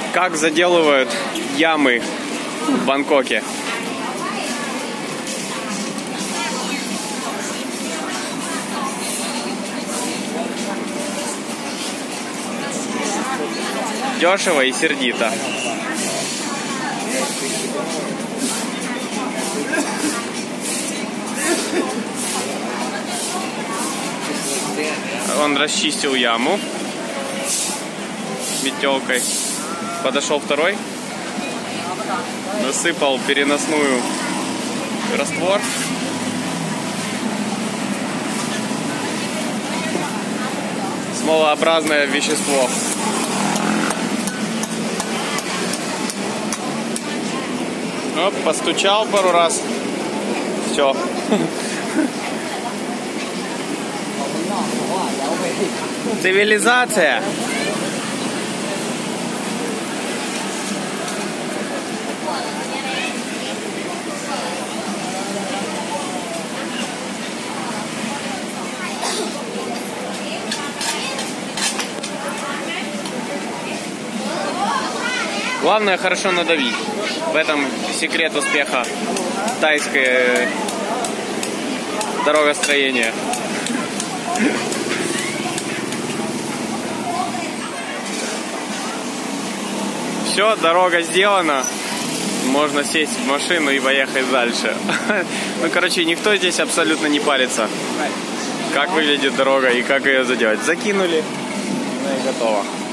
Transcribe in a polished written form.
Как заделывают ямы в Бангкоке. Дешево и сердито. Он расчистил яму метелкой. Подошел второй, насыпал переносную раствор. Смолообразное вещество. Оп, постучал пару раз. Все. Цивилизация. Главное хорошо надавить. В этом секрет успеха тайское дорогостроения. Все, дорога сделана. Можно сесть в машину и поехать дальше. Ну, короче, никто здесь абсолютно не парится, как выглядит дорога и как ее заделать. Закинули, и готово.